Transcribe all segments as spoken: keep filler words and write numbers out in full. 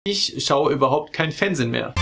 Ich schaue überhaupt kein Fernsehen mehr.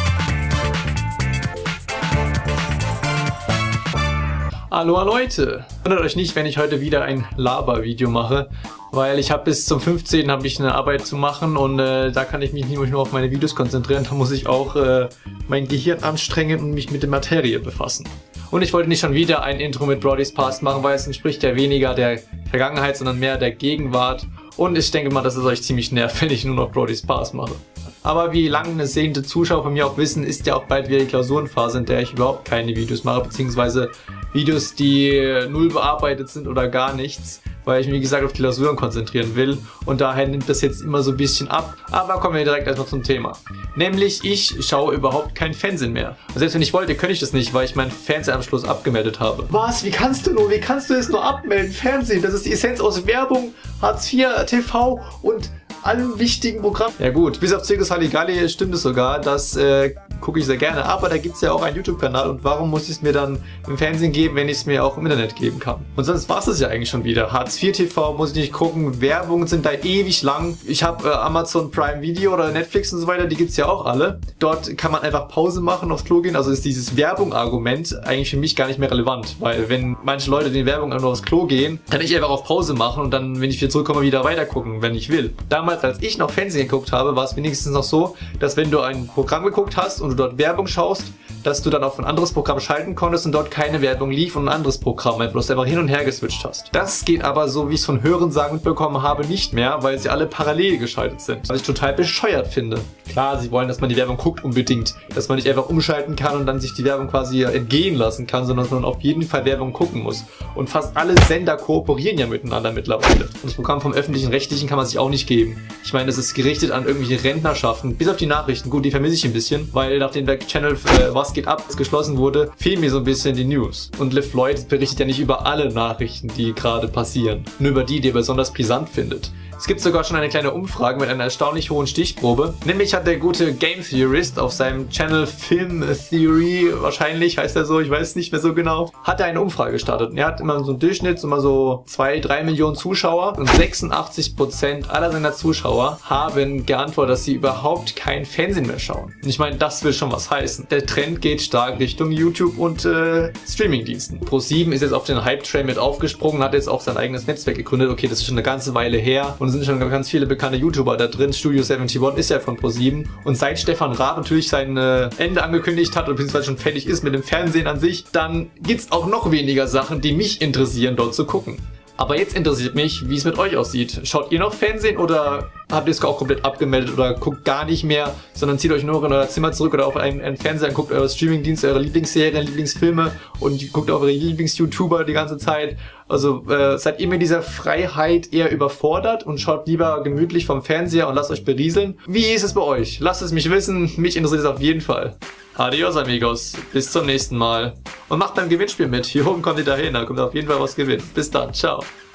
Aloha Leute! Wundert euch nicht, wenn ich heute wieder ein Laber-Video mache, weil ich habe bis zum fünfzehnten habe ich eine Arbeit zu machen und äh, da kann ich mich nicht nur auf meine Videos konzentrieren, da muss ich auch äh, mein Gehirn anstrengen und mich mit der Materie befassen. Und ich wollte nicht schon wieder ein Intro mit Brody's Past machen, weil es entspricht ja weniger der Vergangenheit, sondern mehr der Gegenwart. Und ich denke mal, dass es euch ziemlich nervt, wenn ich nur noch Brody's Past mache. Aber wie lange sehende Zuschauer von mir auch wissen, ist ja auch bald wieder die Klausurenphase, in der ich überhaupt keine Videos mache, beziehungsweise Videos, die null bearbeitet sind oder gar nichts, weil ich mich, wie gesagt, auf die Klausuren konzentrieren will und daher nimmt das jetzt immer so ein bisschen ab. Aber kommen wir direkt erstmal zum Thema. Nämlich, ich schaue überhaupt kein Fernsehen mehr. Und selbst wenn ich wollte, könnte ich das nicht, weil ich meinen Fernsehanschluss abgemeldet habe. Was? Wie kannst du nur? Wie kannst du es nur abmelden? Fernsehen, das ist die Essenz aus Werbung, Hartz vier, T V und allen wichtigen Programmen. Ja gut, bis auf Circus Halligalli stimmt es sogar, das äh, gucke ich sehr gerne, aber da gibt es ja auch einen YouTube-Kanal und warum muss ich es mir dann im Fernsehen geben, wenn ich es mir auch im Internet geben kann? Und sonst war es das ja eigentlich schon wieder. Hartz vier T V muss ich nicht gucken, Werbungen sind da ewig lang. Ich habe äh, Amazon Prime Video oder Netflix und so weiter, die gibt es ja auch alle. Dort kann man einfach Pause machen, aufs Klo gehen, also ist dieses Werbung-Argument eigentlich für mich gar nicht mehr relevant, weil wenn manche Leute den Werbung nur aufs Klo gehen, kann ich einfach auf Pause machen und dann, wenn ich wieder zurückkomme, wieder weiter gucken, wenn ich will. Damals, als ich noch Fernsehen geguckt habe, war es wenigstens noch so, dass wenn du ein Programm geguckt hast und du dort Werbung schaust, dass du dann auf ein anderes Programm schalten konntest und dort keine Werbung lief und ein anderes Programm, einfach, dass du einfach hin und her geswitcht hast. Das geht aber, so wie ich es von Hörensagen mitbekommen habe, nicht mehr, weil sie alle parallel geschaltet sind. Was ich total bescheuert finde. Klar, sie wollen, dass man die Werbung guckt unbedingt, dass man nicht einfach umschalten kann und dann sich die Werbung quasi entgehen lassen kann, sondern dass man auf jeden Fall Werbung gucken muss. Und fast alle Sender kooperieren ja miteinander mittlerweile. Und das Programm vom öffentlichen Rechtlichen kann man sich auch nicht geben. Ich meine, es ist gerichtet an irgendwelche Rentnerschaften, bis auf die Nachrichten. Gut, die vermisse ich ein bisschen, weil nachdem der Channel äh, Was geht ab geschlossen wurde, fehlen mir so ein bisschen die News. Und Liv Lloyd berichtet ja nicht über alle Nachrichten, die gerade passieren, nur über die, die er besonders brisant findet. Es gibt sogar schon eine kleine Umfrage mit einer erstaunlich hohen Stichprobe. Nämlich hat der gute Game Theorist auf seinem Channel Film Theory, wahrscheinlich heißt er so, ich weiß nicht mehr so genau, hat er eine Umfrage gestartet. Und er hat immer so einen Durchschnitt, immer so zwei, drei Millionen Zuschauer. Und sechsundachtzig Prozent aller seiner Zuschauer haben geantwortet, dass sie überhaupt kein Fernsehen mehr schauen. Und ich meine, das will schon was heißen. Der Trend geht stark Richtung YouTube und äh, Streamingdiensten. Pro sieben ist jetzt auf den Hype-Train mit aufgesprungen, hat jetzt auch sein eigenes Netzwerk gegründet. Okay, das ist schon eine ganze Weile her. Und sind schon ganz viele bekannte YouTuber da drin. Studio einundsiebzig ist ja von Pro sieben. Und seit Stefan Raab natürlich sein äh, Ende angekündigt hat, oder beziehungsweise schon fertig ist mit dem Fernsehen an sich, dann gibt es auch noch weniger Sachen, die mich interessieren, dort zu gucken. Aber jetzt interessiert mich, wie es mit euch aussieht. Schaut ihr noch Fernsehen oder habt ihr es auch komplett abgemeldet oder guckt gar nicht mehr, sondern zieht euch nur in euer Zimmer zurück oder auf einen, einen Fernseher und guckt eure Streamingdienste, eure Lieblingsserien, Lieblingsfilme und guckt auf eure Lieblings-YouTuber die ganze Zeit. Also äh, seid ihr mit dieser Freiheit eher überfordert und schaut lieber gemütlich vom Fernseher und lasst euch berieseln? Wie ist es bei euch? Lasst es mich wissen, mich interessiert es auf jeden Fall. Adios amigos, bis zum nächsten Mal. Und macht beim Gewinnspiel mit, hier oben kommt ihr dahin, da kommt auf jeden Fall was gewinnen. Bis dann, ciao.